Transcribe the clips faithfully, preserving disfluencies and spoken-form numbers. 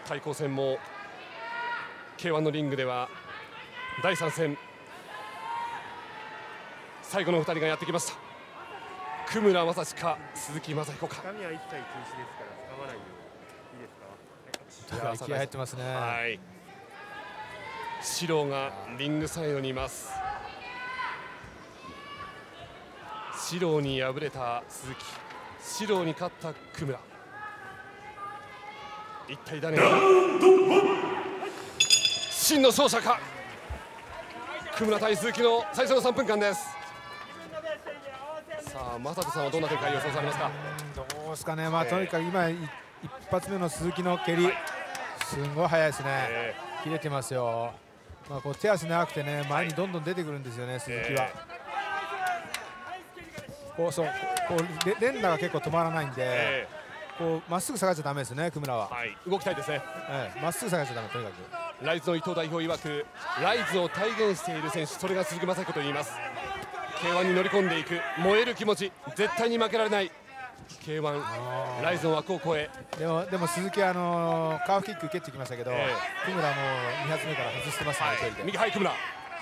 対抗戦も ケーワン のリングではだいさん戦最後のふたりがやってきました。久村正史か鈴木雅彦か。 掴みは一切禁止ですから掴まないようにいいですか。 いや、気合入ってますね。 はい、四郎がリングサイドにいます。四郎に敗れた鈴木、四郎に勝った久村、一体誰が真の勝者か。久村対鈴木の最初のさんぷんかんです。さあ、正人さんはどんな展開予想されますか。 どうですかね、まあ、とにかく今一発目の鈴木の蹴り、すごい速いですね、えー、切れてますよ。まあ、こう手足長くてね、前にどんどん出てくるんですよね、鈴木は。こうそうこう連打が結構止まらないんで、えー、こうまっすぐ下がっちゃだめですね、久村は。 はい、動きたいですね。 ま、えー、っすぐ下がっちゃだめ、とにかく。ライズの伊藤代表曰く、ライズを体現している選手、それが鈴木雅彦と言います。ケーワン に乗り込んでいく燃える気持ち、絶対に負けられない ケーワン ライズの枠を越え。 でもでも鈴木はあのー、カーフキック蹴ってきましたけど、えー、久村もに発目から外してますね、はい、 右、はい、久村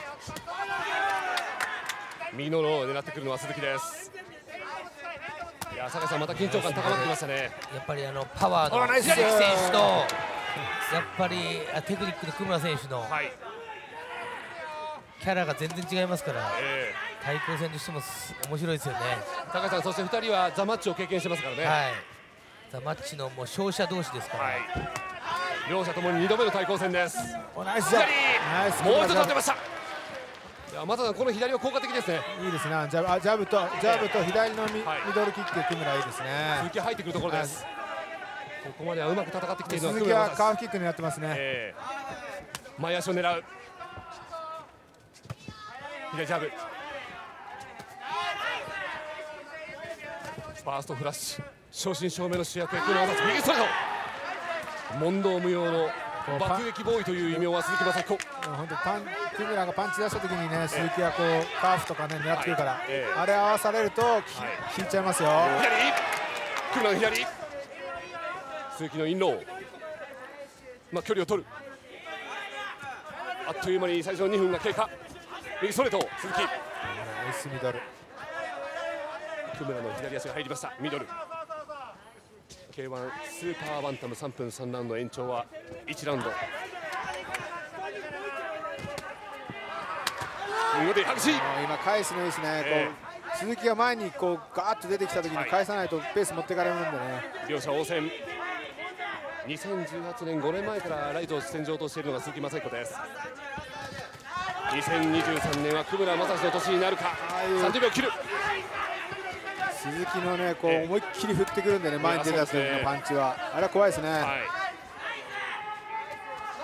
右のローを狙ってくるのは鈴木です。いや、酒井さん、また緊張感高まってきましたね。 やっぱりあのパワーの鈴木選手とやっぱりテクニックの久村選手の、はい、キャラが全然違いますから、えー、対抗戦としても面白いですよね。 高橋さん、そしてふたりはザ・マッチを経験してますからね。はい、 ザ・マッチのもう勝者同士ですから、はい、 両者ともににどめの対抗戦です。 ナイスジャブ、もう一つ当てました。いや、またこの左は効果的ですね。 いいですね、ジャブ、あジャブとジャブと左のミ、はい、ミドルキック、久村いいですね。 鈴木入ってくるところです。ここまではうまく戦ってきているのは鈴木はカーフキック狙ってますね。えー、前足を狙う左ジャブ、ファーストフラッシュ、正真正銘の主役へ久村正史、右ストレート、問答無用の爆撃ボーイという異名は鈴木雅彦。 本当パン久村がパンチ出した時にね、鈴木はこうカーフとかね狙ってくるから、はいえー、あれ合わされると、はい、引いちゃいますよ。 左、久村の左、鈴木のインロー、まあ距離を取る。あっという間に最初のにふんが経過。右ストレート、鈴木。ナイスミドル。 久村の左足が入りました。ミドル。ケーワン スーパーバンタムさんぷんさんラウンド延長はいちラウンド。 今返すのいいですね、えー、こう鈴木が前にこうガーッと出てきた時に返さないとペース持っていかれるんでね、はい、 両者応戦。にせんじゅうはちねん、ごねんまえからライトを戦場としているのが鈴木雅彦です。にせんにじゅうさんねんは久村正史の年になるか。さんじゅうびょう切る。 鈴木のねこう思いっきり振ってくるんでね、前に出た時のパンチはあれは怖いですね。はい、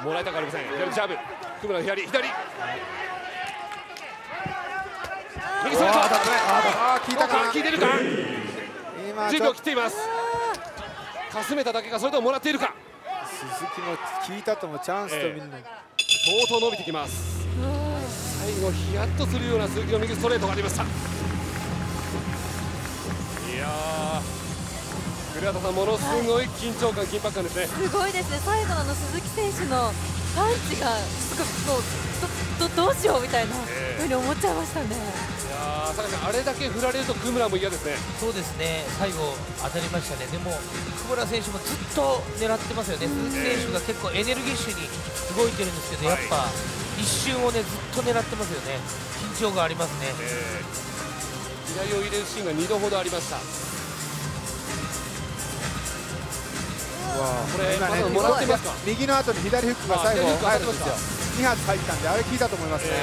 もらいたくありません。左ジャブ、久村の左左。右ストレート、あ効いたか、効いてるか。じゅうびょう切っています。かすめただけか、それとももらっているか。 鈴木も効いたともチャンスと見るの、えー、相当伸びてきます。最後ヒヤッとするような鈴木の右ストレートがありました。いやー、古畑さん、ものすごい緊張感、緊迫感ですね。 すごいですね。最後のあの鈴木選手のパンチがすごいど, ど, どうしようみたいなふうに思っちゃいましたね。いやー、酒井さん、あれだけ振られると久村も嫌ですね。 そうですね、最後当たりましたね。でも久村選手もずっと狙ってますよね。鈴木選手が結構エネルギッシュに動いてるんですけど、やっぱ一瞬をねずっと狙ってますよね。緊張がありますね。えー、左を入れるシーンがにどほどありました。 これ今ね、もらってますか。右の後に左フックが最後入るんですよ。に発入ったんで、あれ効いたと思いますね。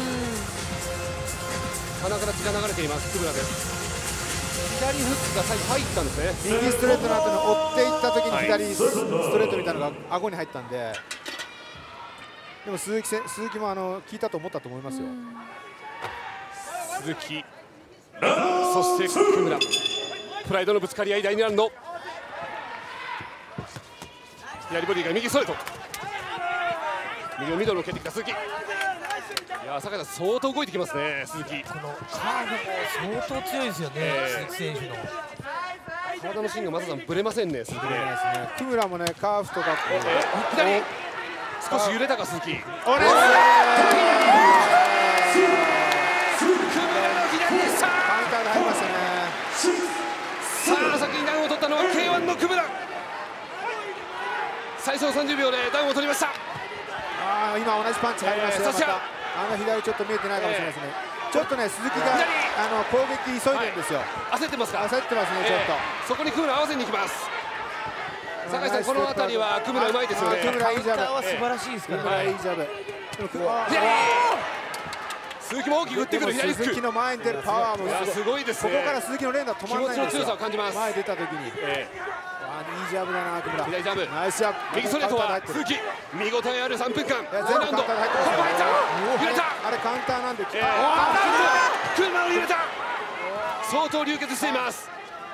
鼻から血が流れています、久村です。左フックが最後入ったんですね。 右ストレートの後に追っていった時に左ストレートみたいなのが顎に入ったんで、でも鈴木せ鈴木もあの効いたと思ったと思いますよ。 鈴木、そして久村、プライドのぶつかり合い、だいにラウンド。左ボディが右ストレート、右のミドルを蹴ってきた鈴木。いやー、酒井さん、相当動いてきますね、鈴木。 このカーブも相当強いですよね、えー、鈴木選手の。 体の芯がまささんぶれませんね。鈴木ね。 クムラもねカーフとか左少し揺れたか鈴木。 オレンジ。 クムラの左でした。 カウンターで入りましたね。 さあ先にダウンを取ったのは ケーワン のクムラ。最初のさんじゅうびょうでダウンを取りました。 ああ今同じパンチ入りましたよ。またあの左ちょっと見えてないかもしれないですね。ちょっとね鈴木があの攻撃急いでるんですよ。 焦ってますか。 焦ってますねちょっと。 そこにクムラ合わせに行きます。酒井さんこの辺りはクムラうまいですよね。 クムラいいジャブ。 は素晴らしいですからね。 いいジャブ。 鈴木も大きく打ってくる左フック。 鈴木の前に出るパワーもすごいですね。 ここから鈴木の連打止まらないんですよ。 気持ちの強さを感じます。 前出た時に。 えあいいジャブだなクムラ。 左ジャブ。 ナイスジャブ。 右ストレートは鈴木。見応えあるさんぷんかん。 全部カウンターで入ってますよ。 揺れた。 あれカウンターなんで。 クムラを揺れた。相当流血しています。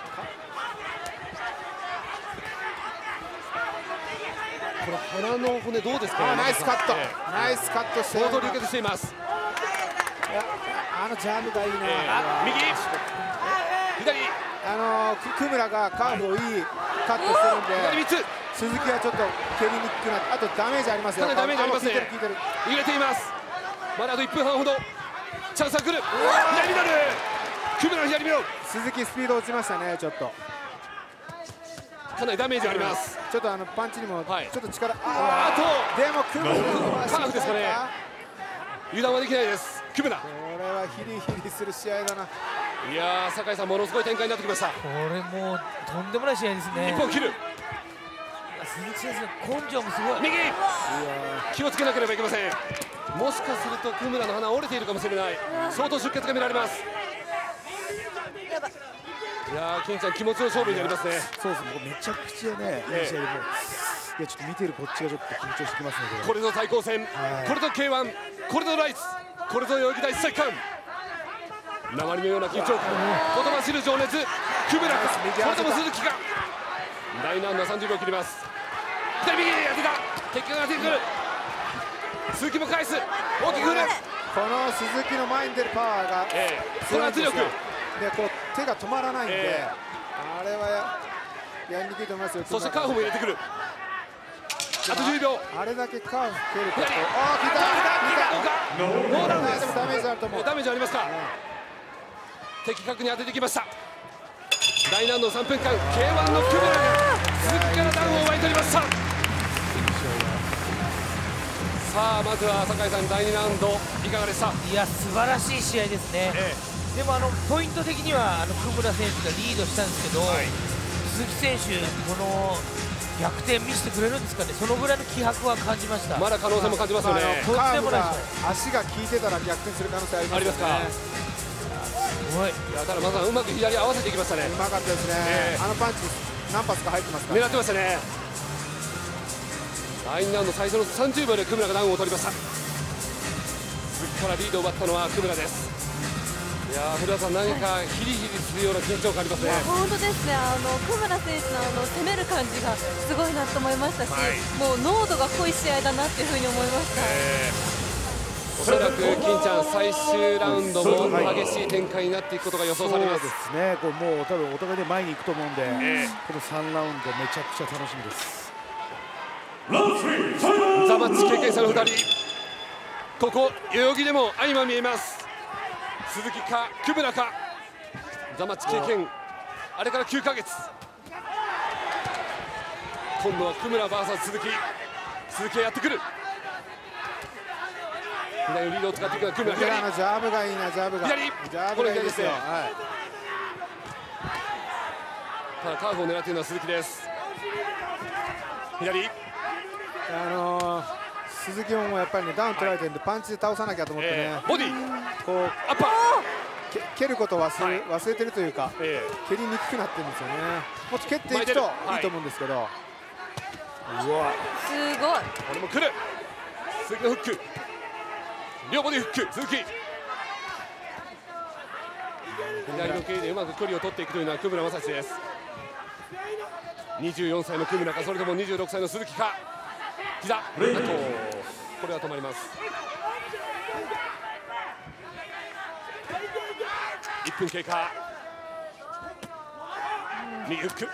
これ腹の骨どうですか。 ナイスカット。ナイスカットして相当流血しています。 あのジャブがいいな。 右左。 あのクムラがカーブをいいカットしてるんでみっつ。 鈴木はちょっと蹴りにくくなって、あとダメージありますよ。 かなりダメージありますね。揺れています。まだあといっぷんはんほどチャンスが来る。左ミドル。クムラの左ミドル。 鈴木スピード落ちましたね。ちょっとかなりダメージあります。 ちょっとあのパンチにもちょっと力、 あとでもクムラカーフですかね。油断はできないです。クムラ。 これはヒリヒリする試合だな。 いやー酒井さんものすごい展開になってきました。 これもうとんでもない試合ですね。 一本切る。 鈴木選手の根性もすごい。 右。気をつけなければいけません。もしかするとクムラの鼻折れているかもしれない。相当出血が見られます。いやー金ちゃん気持ちの勝負になりますね。 そうですね。めちゃくちゃねいい試合でもいやちょっと見てるこっちがちょっと緊張してきますね。 これぞ対抗戦。これぞ ケーワン。これぞライツ。これぞ代々木第一体育館。鉛のような緊張感、言葉知る情熱。クムラかそれとも鈴木か。第何のさんじゅうびょう切ります。左右に当てた。結果が当ててくる。鈴木も返す。大きく振る。 この鈴木の前に出るパワーがその圧力でこう手が止まらないんで、えー、あれは や, やりにくいと思いますよ。 そしてカーフも入れてくる。あとじゅうびょう。 あれだけカーフ蹴ると、 ああ効いた効いた効いた。ノーダウンです。 でもダメージあると思う。 ダメージありますか。的確に当ててきました。第何のさんぷんかん ケーワン のクムラが鈴木からダウンを奪い取りました。さあまずは酒井さん第にラウンドいかがでした。 いや素晴らしい試合ですね、ええ、でもあのポイント的にはあのクムラ選手がリードしたんですけど、はい、鈴木選手この逆転見せてくれるんですかね。そのぐらいの気迫は感じました。 まだ可能性も感じますよね。 とんでもない足が効いてたら逆転する可能性ありますね。 すごい。いやただまずはうまく左合わせていきましたね。 うまかったですね、えー、あのパンチ何発か入ってますから。 狙ってましたね。第にラウンド最初のさんじゅうびょうでクムラがダウンを取りました。鈴木からリードを奪ったのはクムラです。いや古田さん何かヒリヒリするような緊張感ありますね。 本当ですね。あのクムラ選手のあの攻める感じがすごいなと思いましたし、はい、もう濃度が濃い試合だなっていうふうに思いました。えーおそらく金ちゃん最終ラウンドも激しい展開になっていくことが予想されます。 そうですね。これもう多分お互いで前に行くと思うんで、えー、このさんラウンドめちゃくちゃ楽しみです。 ザマッチ経験者のふたり、ここ代々木でも相まみえます。鈴木かクムラか。ザマッチ経験あれからきゅうかげつ。今度はクムラ ブイエス 鈴木。鈴木がやってくる。左のリードを使っていくのはクムラ。 左のジャブがいいな。ジャブが左。 ジャブがいいですよ。はい、 ただカーフを狙っているのは鈴木です。左。 あのー、鈴木もやっぱりねダウン取られてるんでパンチで倒さなきゃと思ってね、えー、ボディこうアッパー蹴ることを忘れ、はい、忘れてるというか、えー、蹴りにくくなってるんですよね。もっと蹴っていくといいと思うんですけど、はい、 うわすごい。 これも来る。鈴木のフック。両ボディフック鈴木。左の蹴りでうまく距離を取っていくというのはクムラ正史です。にじゅうよんさいのクムラかそれともにじゅうろくさいの鈴木か。膝。あとこれは止まります。いっぷん経過。 右フック、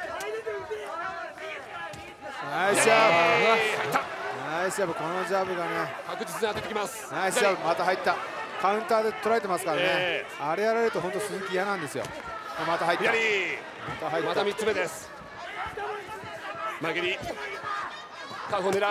ナイスジャブ、 入ったナイスジャブ、このジャブがね、 確実に当ててきます。 ナイスジャブ、また入った、カウンターで捉えてますからね、 えあれやられると本当鈴木嫌なんですよ。また入った、 左、 また入った、 またみっつめです。曲げり、カフを狙う、 ナ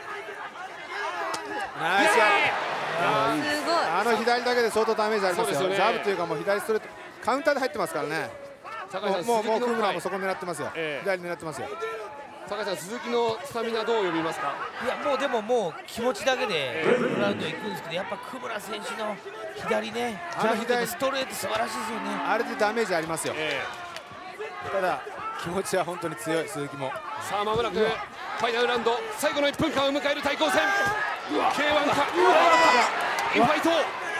イスジャブ、 すごい。 あの左だけで相当ダメージありますよ。 そうですよねジャブというかもう左ストレート、カウンターで入ってますからね。 酒井さん、 もうもう鈴木のクムラもそこ狙ってますよ。 ええ左狙ってますよ。 酒井さん、鈴木のスタミナどう読みますか。 いやもうでももう気持ちだけでラウンド行くんですけど、やっぱ久村選手の左ね、 あの左ストレート素晴らしいですよね。 あれでダメージありますよ。 えただ気持ちは本当に強い鈴木も。 ー、さあまもなくファイナルラウンド最後のいっぷんかんを迎える対抗戦、 ケーワン かインファイト、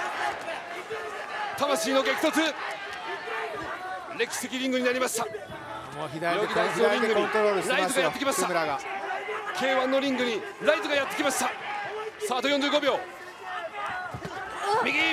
魂の激突、歴史的リングになりました。 もう左で右大のリングに左でコントロールしてライズがやますよ。 ってきました。 クムラがケーワン のリングにライズがやってきました。さああとよんじゅうごびょう、右、いや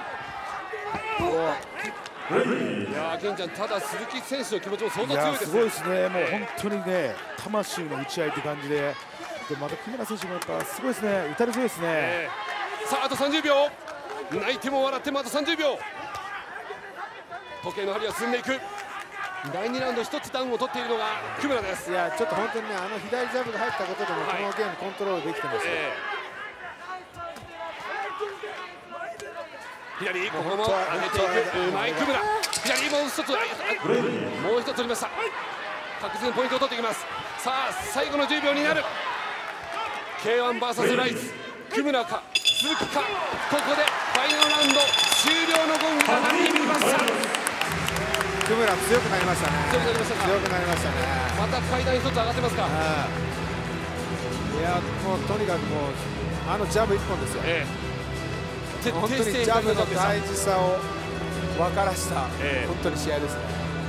ーケンちゃん、ただ鈴木選手の気持ちも相当いや強いですすごいですね、もう本当にね、魂の打ち合いって感じで、でまた木村選手もやっぱすごいですね、打たれ強いですね。 えーさああとさんじゅうびょう、泣いても笑ってもあとさんじゅうびょう、時計の針は進んでいく。だいにラウンドひとつダウンを取っているのが木村です。 いやちょっと本当にね、あの左ジャブが入ったことでもこはいのゲームコントロールできてますよ。 えー左、ここも本当は上げていく、うまい木村、左もう一つ、ああもう一つ取りました。確実にポイントを取っていきます。さあ最後のじゅうびょうになる。 ケーワンブイエス ライズ、木村か鈴木か、ここでファイナルラウンド終了のゴングが鳴り響きました。 クムラ強くなりましたね。 強くなりましたか。 強くなりましたね。 また階段一つ上がってますか。 はいいやもうとにかくもうあのジャブ一本ですよ。 ええ、徹底本当にしてジャブの戦い大事さを分からした、 ええ本当に試合ですね。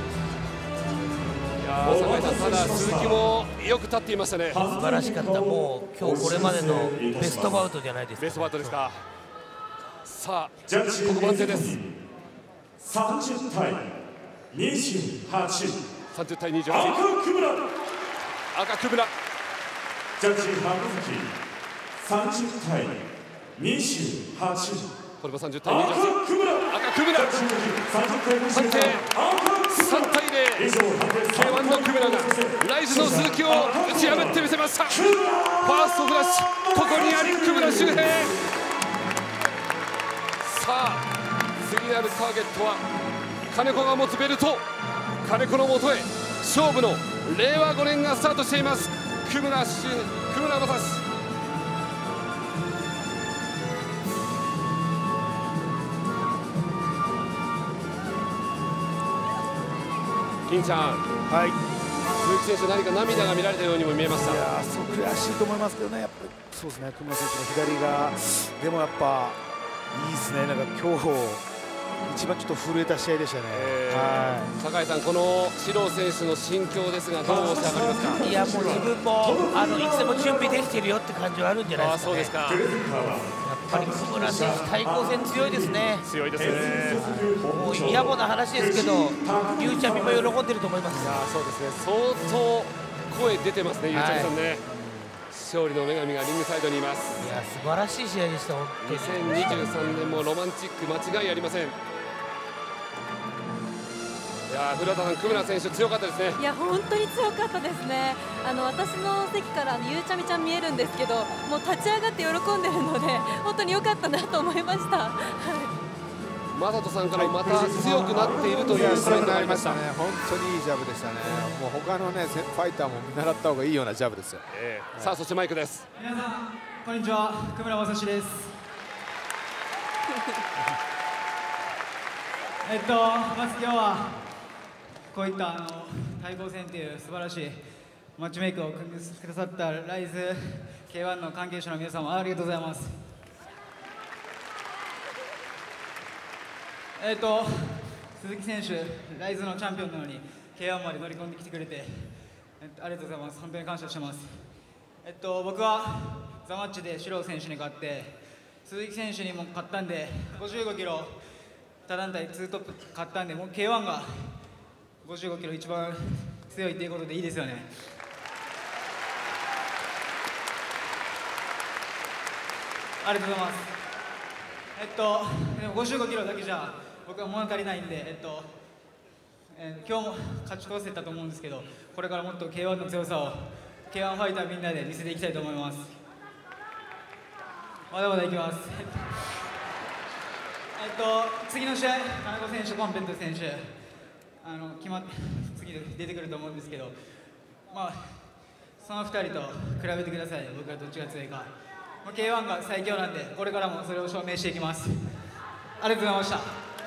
いやー酒井さん、ただ鈴木もよく立っていましたね。 素晴らしかった。もう今日これまでのベストバウトじゃないですか。 ベストバットですか。さあここ番手です。 さんじゅうたいにじゅうはち、 さんじゅうたいにじゅうはち、 赤木村、 赤木村、 ジャッジ浜崎さんじゅうたいにじゅうはち、 これもさんじゅうたいにじゅうはち、 赤木村、 赤木村、 さんじゅうたいにじゅうはち、 さんたいゼロ、 以上判定ケーワン の木村がライズの鈴木を打ち破ってみせました。ファーストフラッシュ、ここにあり木村周平。さあ次なるターゲットは金子が持つベルト。金子のもとへ勝負のれいわごねんがスタートしています。木村周木村正史。金ちゃん、 はい、 鈴木選手、何か涙が見られたようにも見えました。 いやーそう悔しいと思いますけどね、やっぱりそうですね、熊選手の左が、でもやっぱいいですね、なんか今日一番ちょっと震えた試合でしたね。 えーは酒井さん、この四郎選手の心境ですが、どうして上がりますか。 いやもう自分もあのいつでも準備できてるよって感じはあるんじゃないああ、 ですかね。 そうですか。 やっぱり木村選手対抗戦強いですね。 強いですね。 もう野暮な話ですけど、ゆうちゃみも喜んでると思います。 あそうですね。相当声出てますね、ゆうちゃみさんね。勝利の女神がリングサイドにいます。 いや素晴らしい試合でした本当にに。 せんにじゅうさんねんもロマンチック間違いありません。いやー古田さん、久村選手強かったですね。 いや本当に強かったですね。あの私の席からあのゆうちゃみちゃん見えるんですけど、もう立ち上がって喜んでるので本当に良かったなと思いました。 マサトさんからまた強くなっているといやいうコメントがありました。 ね、本当にいいジャブでしたね。もう他のねファイターも見習った方がいいようなジャブですよ。 えーさあそしてマイクです。 皆さんこんにちは、久村正史です。えっとまず今日はこういったあの対抗戦という素晴らしいマッチメイクを組んでくださったライズ ケーワン の関係者の皆様ありがとうございます。えっと鈴木選手、ライズのチャンピオンなのに ケーワン まで乗り込んできてくれて、えっと、ありがとうございます。本当に感謝してます。えっと僕はザマッチで四郎選手に勝って鈴木選手にも勝ったんでごじゅうごキロ他団体ツートップ勝ったんで、もう ケーワン がごじゅうごキロ一番強強いっていうことでいいですよね。ありがとうございます。えっとでもごじゅうごキロだけじゃ僕は物足りないんで、えっとえー、今日も勝ち越せたと思うんですけど、これからもっと ケーワン の強さを ケーワン ファイターみんなで見せていきたいと思います。まだまだいきます。えっと次の試合、金子選手、コンペント選手、あの決まって次で出てくると思うんですけど、まあそのふたりと比べてください。僕はどっちが強いか。ケーワン が最強なんで、これからもそれを証明していきます。ありがとうございました。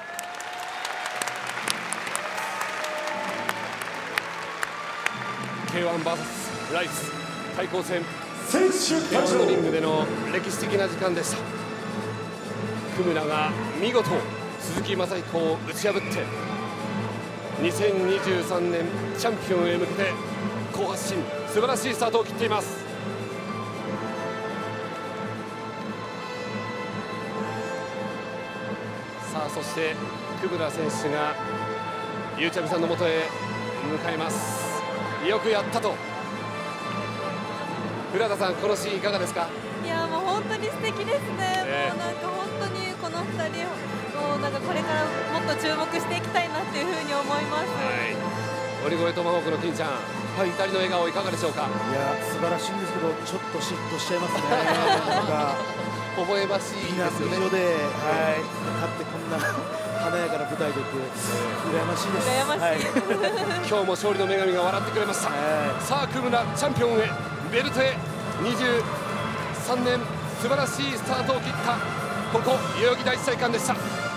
ケーワン ブイエス ライズ対抗戦、 選手ケーワン会のリン長グでの歴史的な時間でした。久村が見事鈴木雅彦を打ち破ってにせんにじゅうさんねんチャンピオンへ向けて好発進、素晴らしいスタートを切っています。さあそして久村選手がゆうちゃみさんのもとへ向かいます。よくやったと。古田さん、このシーンいかがですか？ いやもう本当に素敵ですね、 えー、 もうなんか本当にこのふたりをなんかこれからもっと注目していきたいなっていうふうに思います。 はい、鬼越トマホークの金ちゃん、はい、ふたりの笑顔いかがでしょうか？ いや素晴らしいんですけど、ちょっと嫉妬しちゃいますね。なんか微笑ましい美なですよね。 美女で、はい、勝ってこんな華やかな舞台でって羨ましいです。 羨ましい、 はい、 今日も勝利の女神が笑ってくれました。 はい、 さあ久村チャンピオンへ、ベルトへ、にじゅうさんねん素晴らしいスタートを切ったここ代々木第一体育館でした。